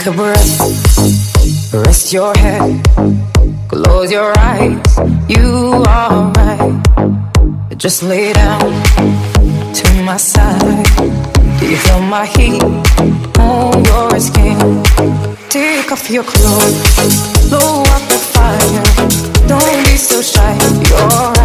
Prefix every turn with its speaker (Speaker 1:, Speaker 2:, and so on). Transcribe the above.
Speaker 1: a breath, rest your head, close your eyes, you are right. Just lay down to my side. Do you feel my heat on your skin? Take off your clothes, blow up the fire. Don't be so shy, you're